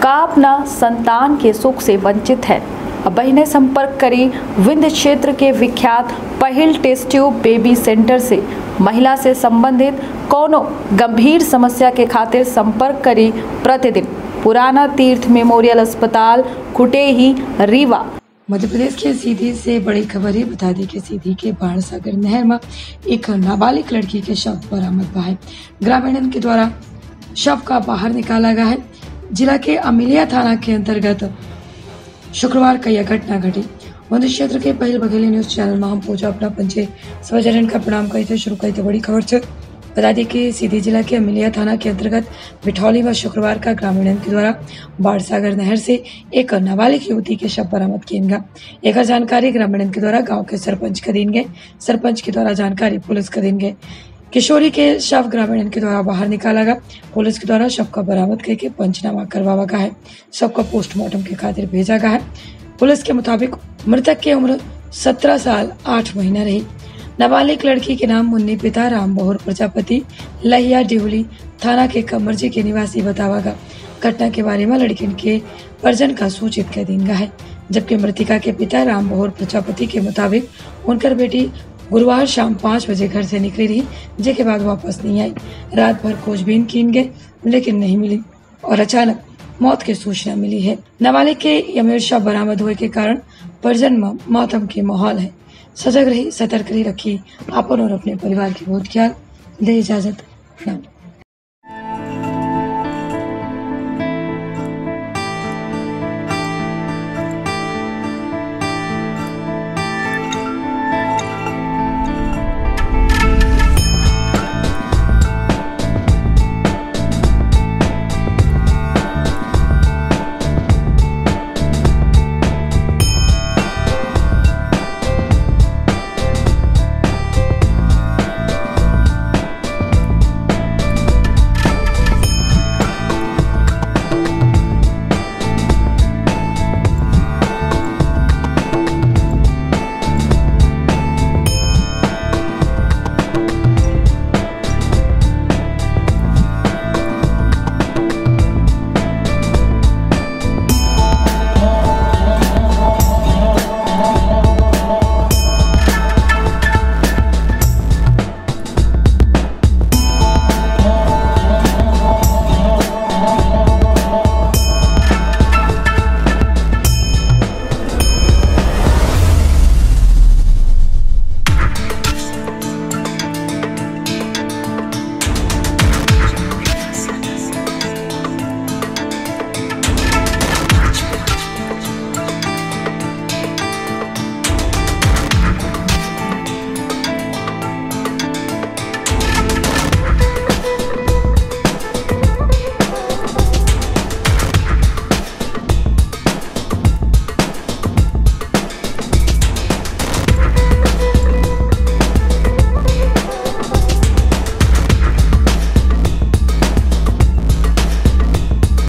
का अपना संतान के सुख से वंचित है। बहनें संपर्क करी विंध्य क्षेत्र के विख्यात पहिल टेस्ट ट्यूब बेबी सेंटर से। महिला से संबंधित कोनो गंभीर समस्या के खातिर संपर्क करी प्रतिदिन पुराना तीर्थ मेमोरियल अस्पताल कुटेही रीवा। मध्य प्रदेश के सीधी से बड़ी खबर है। बता दें कि सीधी के बाणसागर नहर में एक नाबालिग लड़की के शव बरामद हुआ है। ग्रामीणों के द्वारा शव का बाहर निकाला गया है। जिला के अमिलिया थाना के अंतर्गत शुक्रवार का यह घटना घटी। विंध्य क्षेत्र के पहिल बघेली न्यूज चैनल में हम पहुंचा अपना पंचे स्वजन का प्रणाम करते शुरू करते बड़ी खबर से। बता दें कि सीधी जिला के अमिलिया थाना के अंतर्गत बिठौली में शुक्रवार का ग्रामीणों के द्वारा बाणसागर नहर से एक नाबालिग युवती के शव बरामद किए गए। एक जानकारी ग्रामीणों के द्वारा गांव के सरपंच को दी गए। सरपंच के द्वारा जानकारी पुलिस को दी गई। किशोरी के शव ग्रामीणों के द्वारा बाहर निकाला गया। पुलिस के द्वारा शव का बरामद करके पंचनामा करवाया गया है। शव का पोस्टमार्टम के खातिर भेजा गया है। पुलिस के मुताबिक मृतक की उम्र 17 साल 8 महीना रही। नाबालिग लड़की के नाम मुन्नी, पिता राम बहोर प्रजापति, लहिया डिहुली थाना के कमरजी के निवासी बतावा गया। घटना के बारे में लड़की के परिजन का सूचित कर दी गया है। जबकि मृतिका के पिता राम बहोर प्रजापति के मुताबिक उनकर बेटी गुरुवार शाम 5 बजे घर से निकली रही, जिसके बाद वापस नहीं आई। रात भर खोजबीन की गई लेकिन नहीं मिली और अचानक मौत की सूचना मिली है। नाबालिग के यमेर शव बरामद होने के कारण परिजन में मौतम के माहौल है। सजग रही, सतर्क रही, रखी अपन और अपने परिवार की बहुत ख्याल। दे इजाजत।